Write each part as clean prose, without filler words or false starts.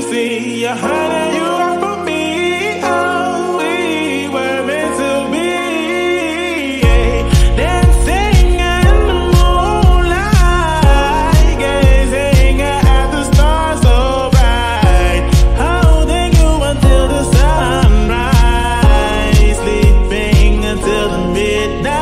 see you, honey, you are for me. Oh, we were meant to be. Dancing in the moonlight, gazing at the stars so bright, holding you until the sunrise, sleeping until the midnight.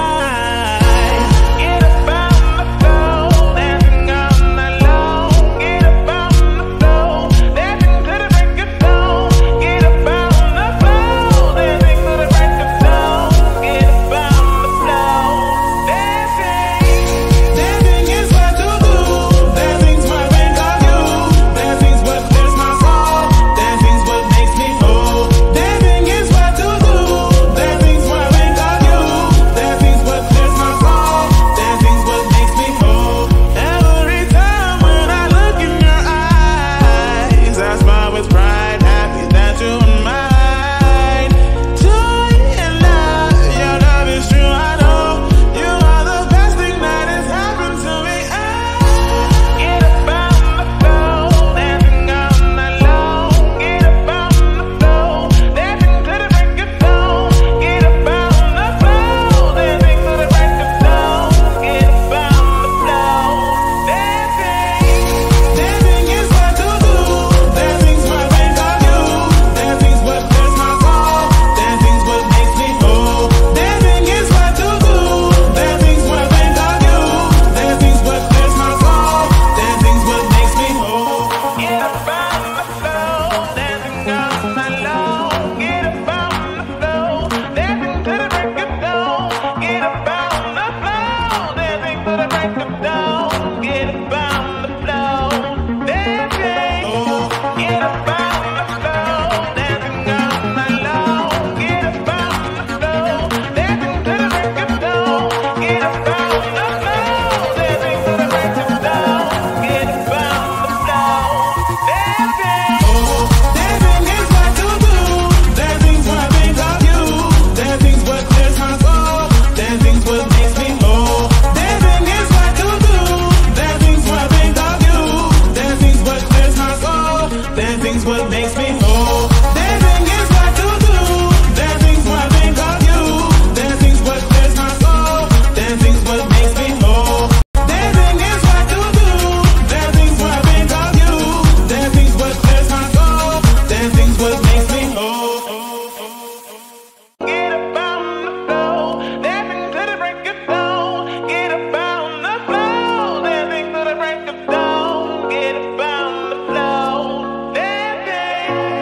Dancing's what makes me whole. Dancing is what to do. Dancing's what I think of you. Dancing's what clears my soul. Dancing's what makes me whole. Dancing is what to do. Dancing's what I think of you. Dancing's what clears my soul. Dancing's what makes me whole. Get up on the floor, dancing to the break of dawn. Get up on the floor, dancing to the break of dawn. Get up on the floor.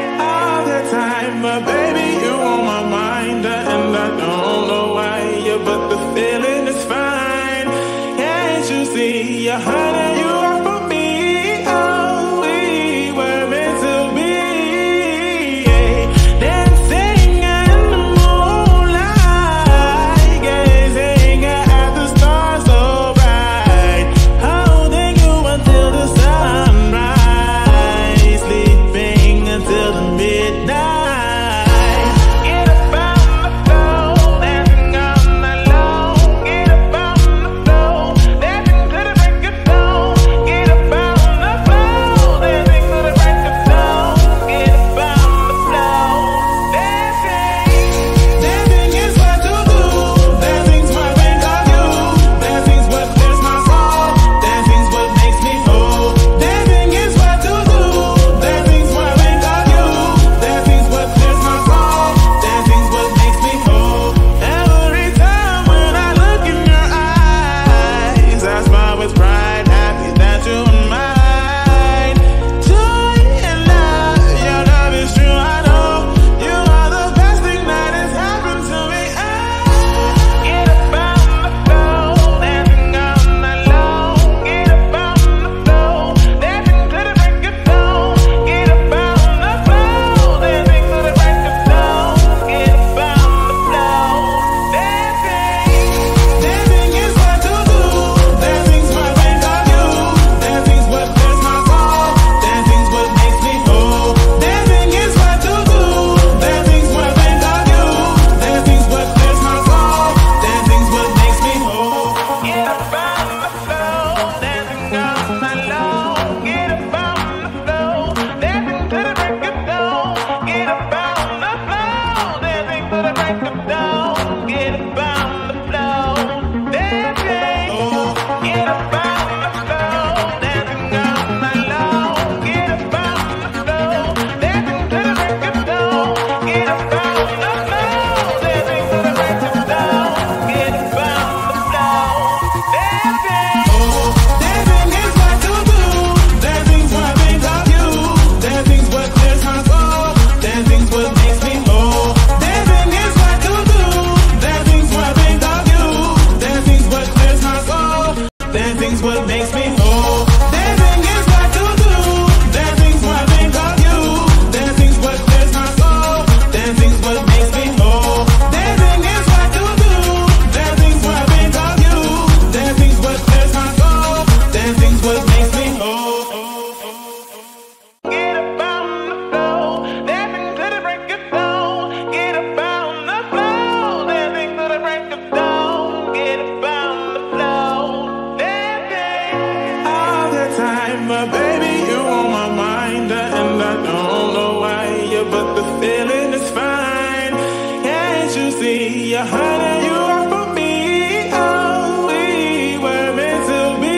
but the feeling is fine. Can't you see, you're hiding, you are for me. Oh, we were meant to be.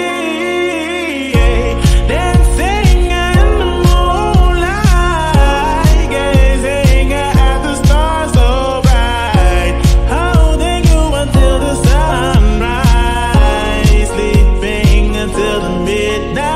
Dancing in the moonlight, gazing at the stars so bright, holding you until the sunrise, sleeping until the midnight.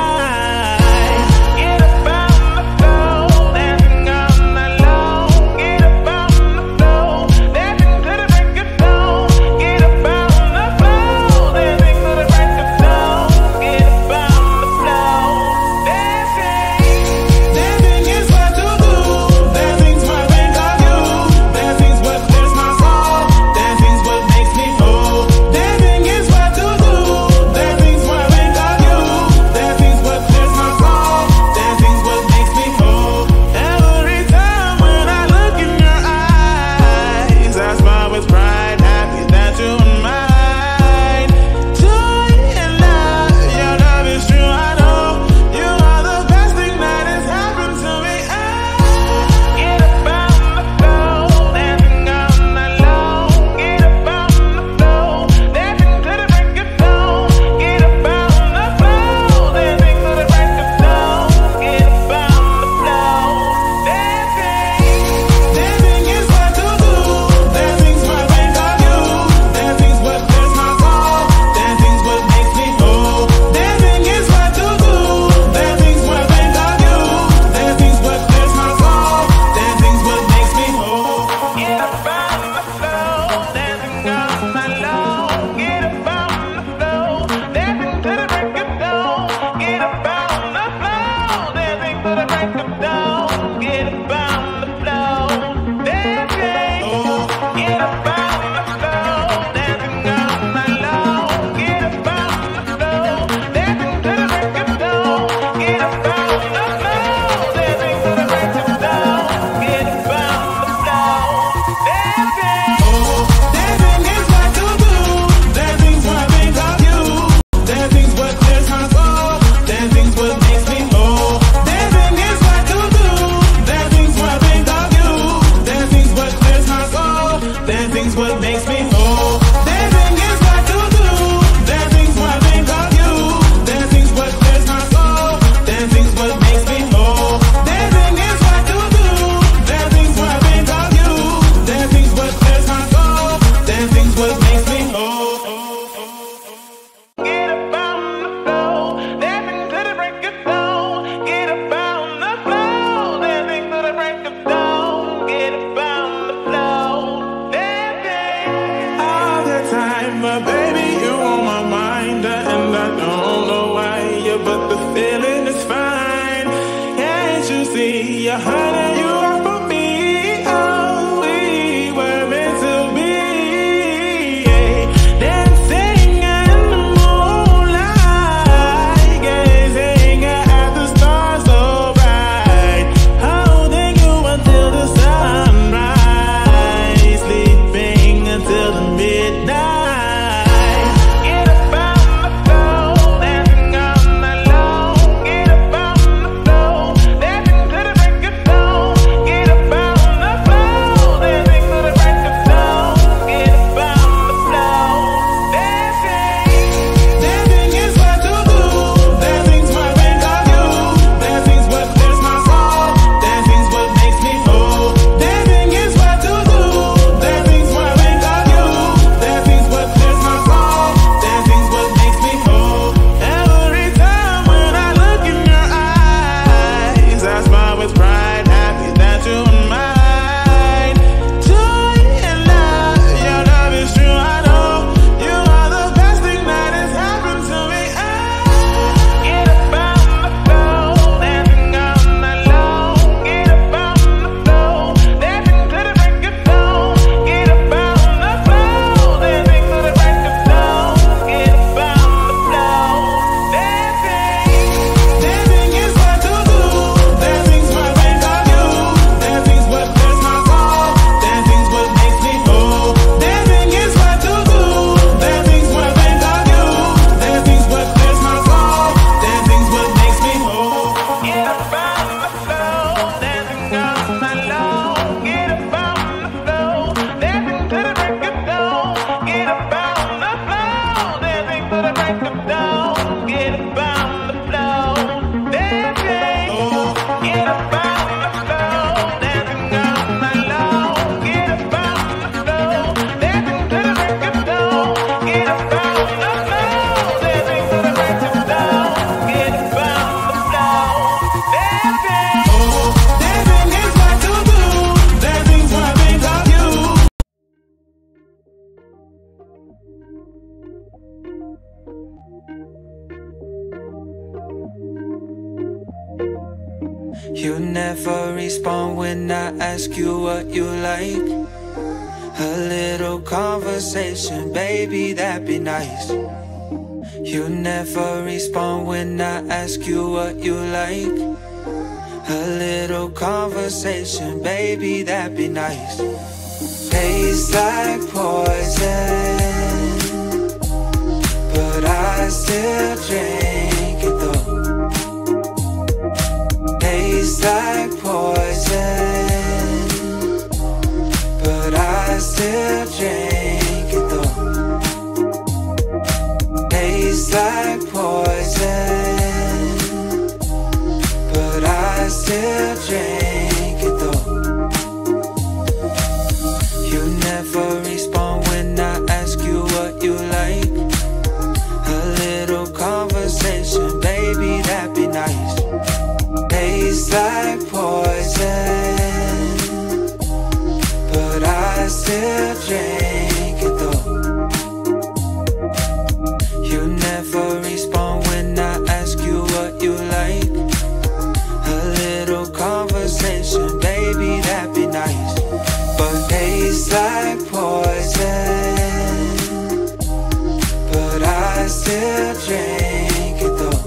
But baby, you on my mind, and I don't know why, but the feeling is fine. Can't you see, you're hiding, you are for me. Oh, we were meant to be. Dancing in the moonlight, gazing at the stars so bright, holding you until the sunrise, sleeping until the midnight. never respond when I ask you what you like. A little conversation, baby, that'd be nice. You never respond when I ask you what you like. A little conversation, baby, that'd be nice. Tastes like poison, but I still drink it though. Tastes like poison, but I still drink it though. Tastes like poison, but I still drink it though. You never respond when I ask you what you like. A little conversation, baby, that'd be nice. Tastes like poison, but I still drink it though. You never respond when I ask you what you like. A little conversation, baby, that'd be nice. But tastes like poison, but I still drink it though.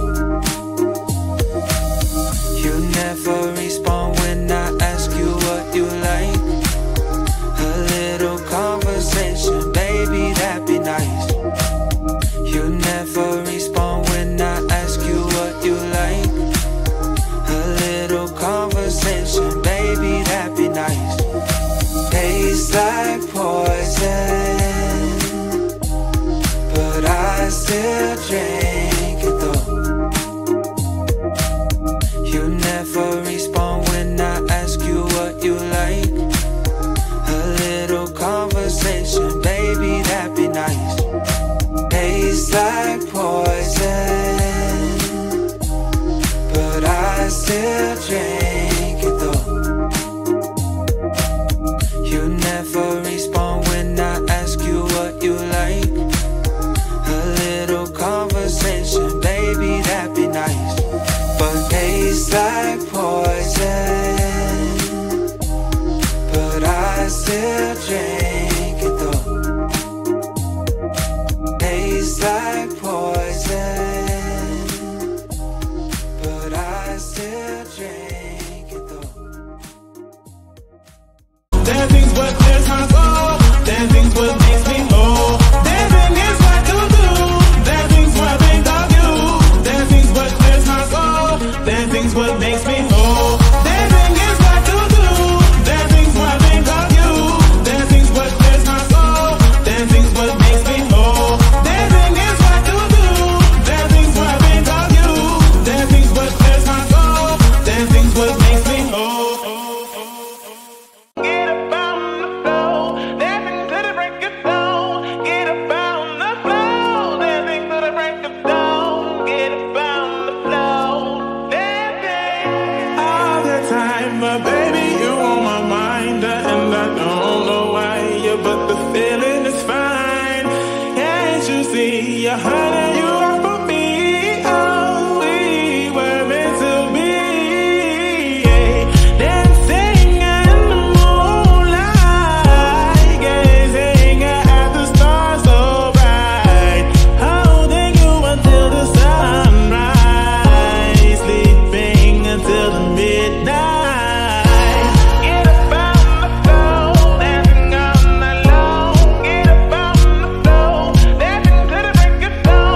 You never respond when I ask you what you like. A little conversation, baby, that'd be nice. You never respond when I ask you what you like. A little conversation, baby, that'd be nice. Tastes like poison, but I still drink it though. You never respond when I ask you what you like. A little conversation, baby, that'd be nice. Tastes like poison, but I still drink it though. You never respond when I ask you what you like. A little conversation, baby, that'd be nice. But tastes like poison, but I still drink it though. Tastes like poison, but I still drink it though. Dancing's what lifts my soul. Dancing's what makes me whole. Dancing is what to do. Dancing's what I think of you. Dancing's what lifts my soul. Dancing's what makes me whole. Dancing is what to do. Dancing's what I think of you. Dancing's what lifts my soul. Dancing's what makes me whole. Dancing is what to do. Dancing's what I think of you. Dancing's what lifts my soul. Dancing's what makes me whole. Get up on the floor, dancing to the break of dawn. Get up on the floor, dancing to the break of dawn. Get up on the floor, dancing all the time. But baby, you on my mind, and I don't know why, but the feeling is fine. Can't you see, honey, you are for me? Oh, we were meant to be. Dancing in the moonlight, gazing at the stars so bright, holding you until the sunrise, sleeping until the midnight. Get up on the floor, dancing all night long. Get up on the floor, dancing to the break of dawn.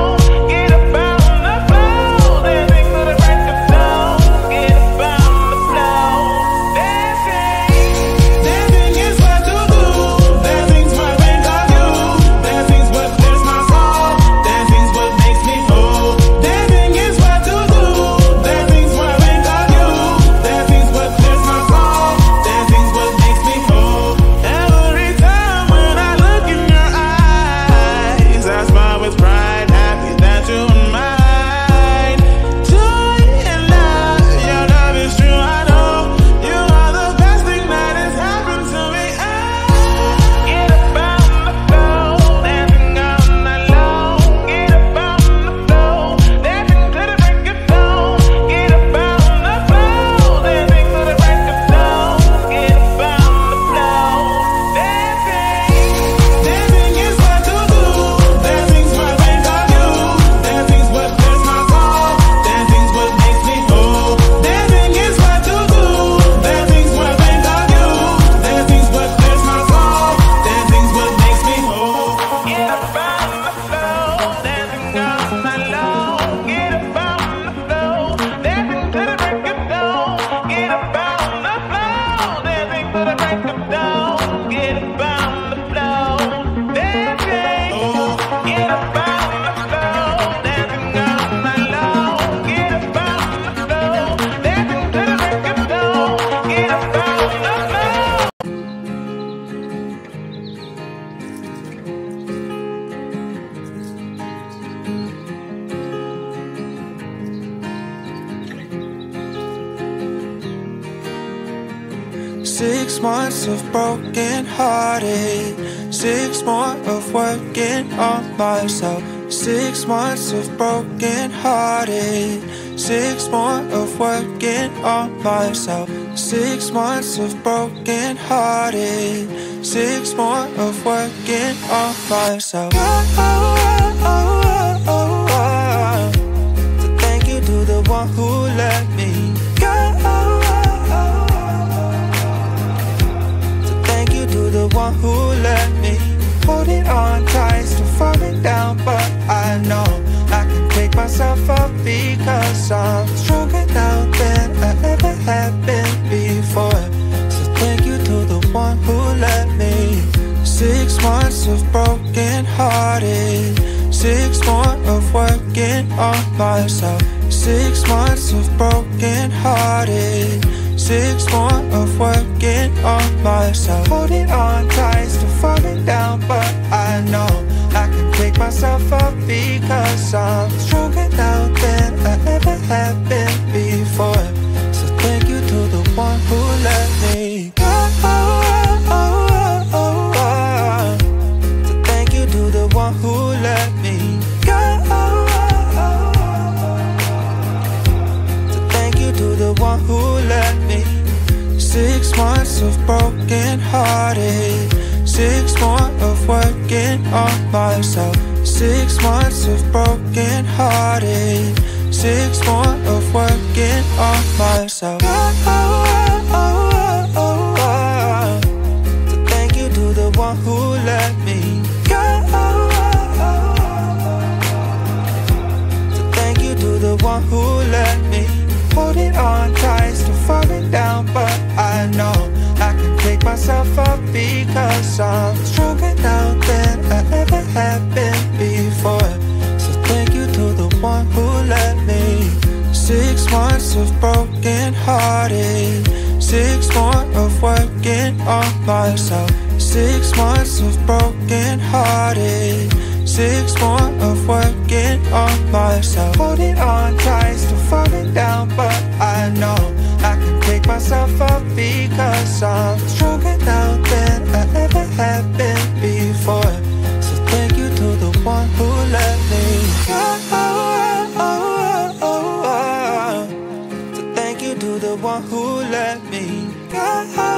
6 months of broken hearted, 6 more of working on myself. 6 months of broken hearted, 6 more of working on myself. 6 months of broken hearted, 6 more of working on myself. So thank you to the one who let me go. So thank you to the one who let me holding on tight, still falling down, but I know I can pick myself up because I'm stronger now than I ever have been before. So thank you to the one who let me. 6 months of broken hearted, 6 more of working on myself. 6 months of broken hearted, 6 more of working on myself. Holding on tight, still falling down, but I know I can pick myself up because I'm stronger now than I ever have been before. So thank you to the one who let me go. So thank you to the one who let me go. So thank you to the one who let me. 6 months of broken hearted, 6 more of working on myself. 6 months of broken hearted, 6 more of working on myself. So thank you to the one who let me go. So thank you to the one who let me holding on tight, still falling down, but I know I can pick myself up because I'm stronger now than I ever have been before. So thank you to the one who let me. 6 months of broken hearted, 6 more of working on myself. 6 months of broken hearted, 6 more of working on myself. Holding on tight, still falling down, but I know I can pick myself up because I'm stronger now than I ever have been before. So thank you to the one who let me go. So thank you to the one who let me go.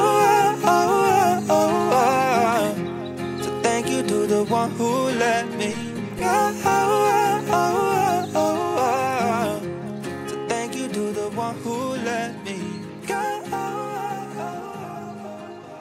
So thank you to the one who let me go. So thank you to the one who let me go.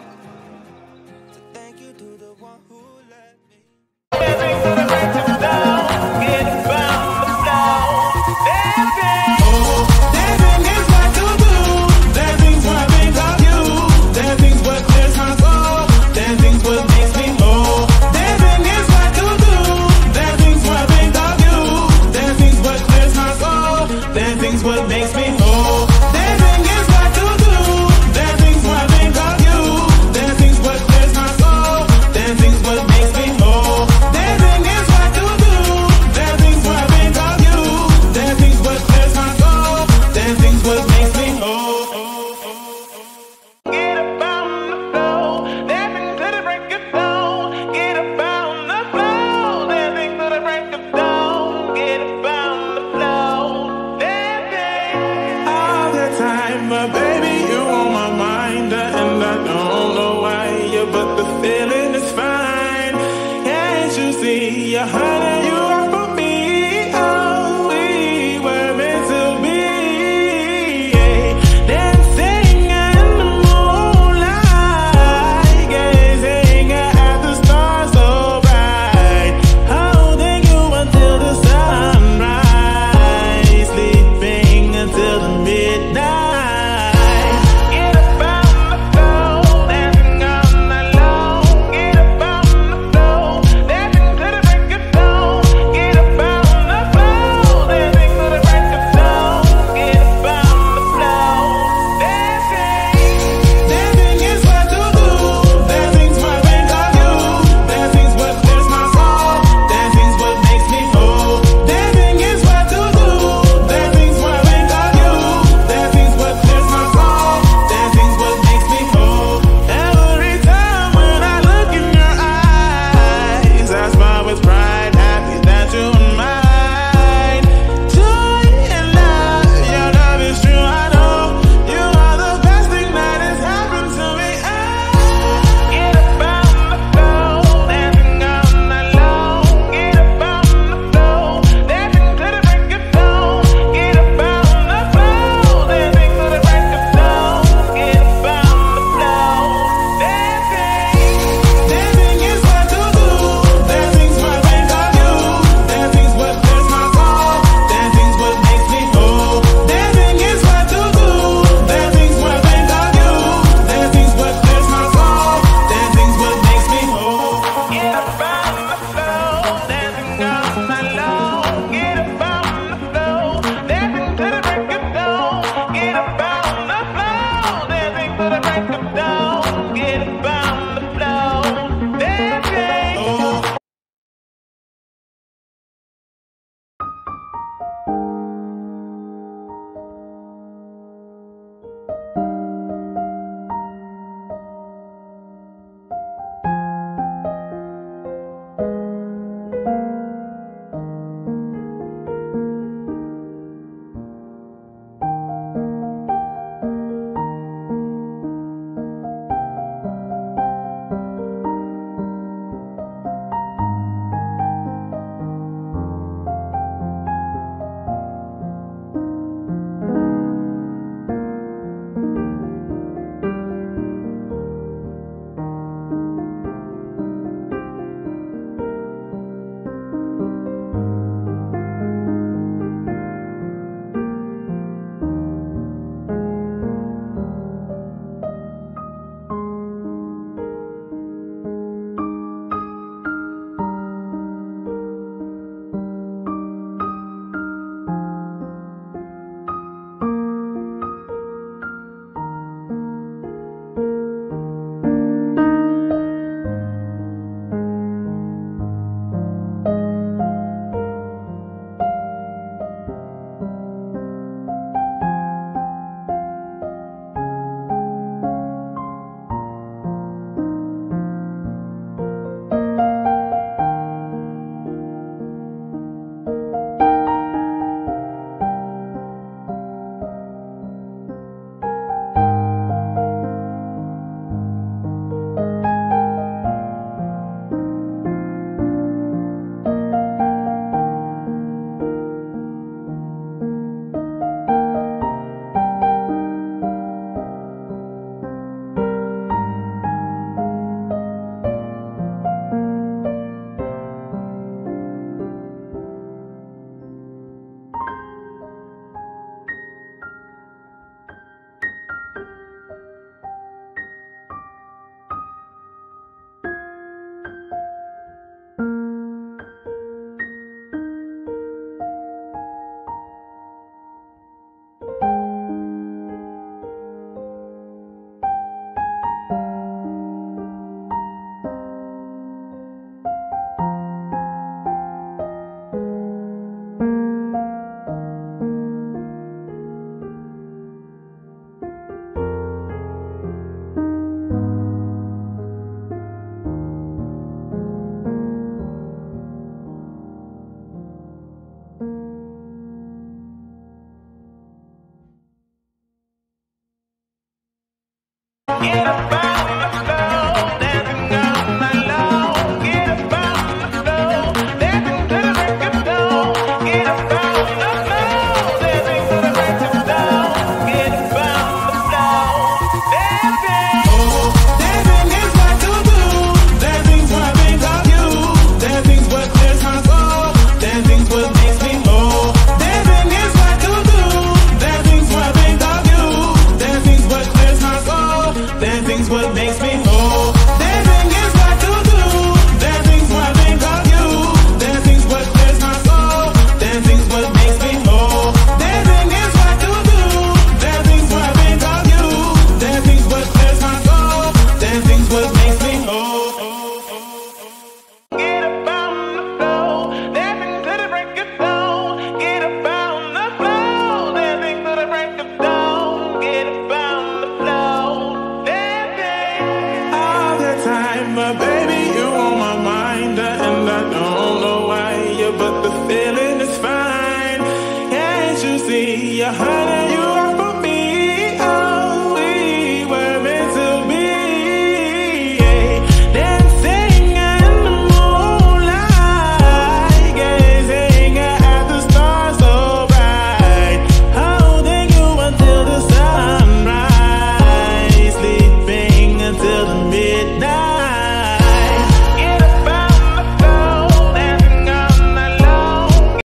My